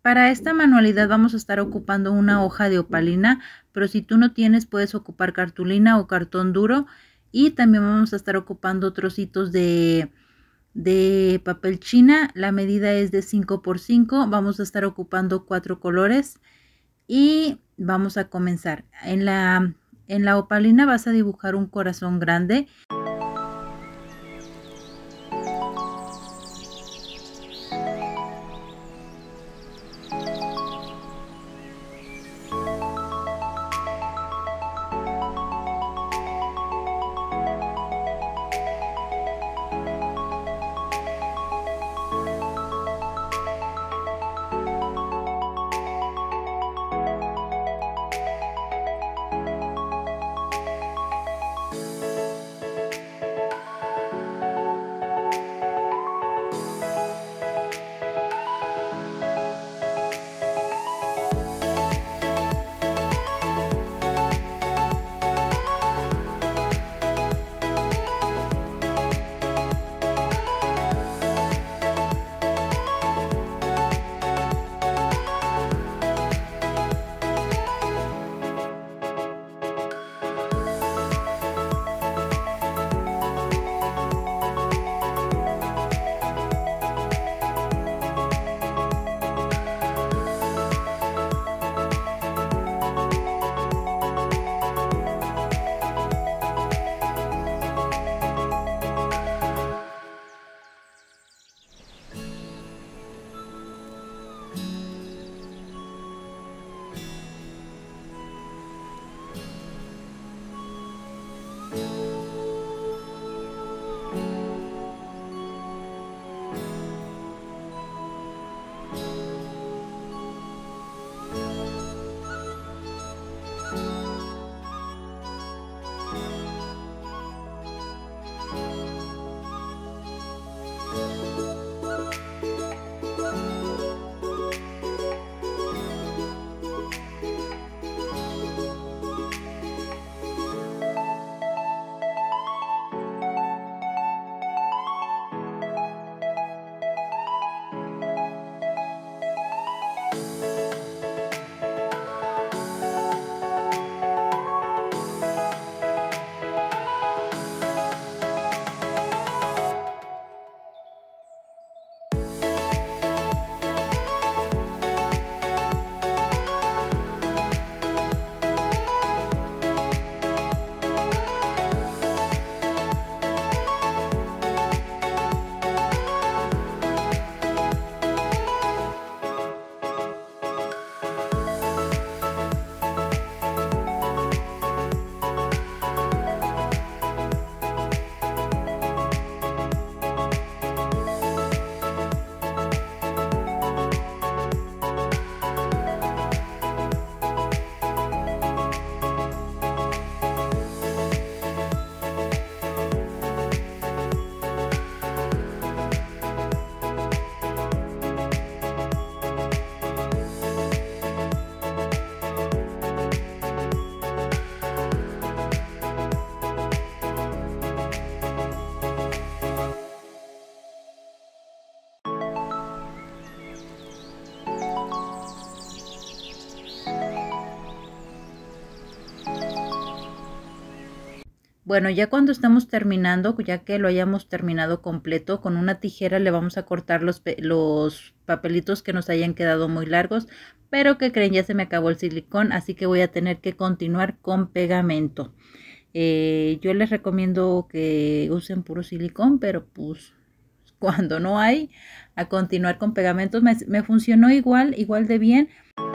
Para esta manualidad vamos a estar ocupando una hoja de opalina, pero si tú no tienes puedes ocupar cartulina o cartón duro, y también vamos a estar ocupando trocitos de papel china. La medida es de 5 por 5. Vamos a estar ocupando 4 colores y vamos a comenzar. En la opalina vas a dibujar un corazón grande. Bueno, ya cuando estamos terminando, ya que lo hayamos terminado completo, con una tijera le vamos a cortar los papelitos que nos hayan quedado muy largos, pero que creen, ya se me acabó el silicón, así que voy a tener que continuar con pegamento. Yo les recomiendo que usen puro silicón, pero pues cuando no hay, a continuar con pegamentos. Me funcionó igual de bien.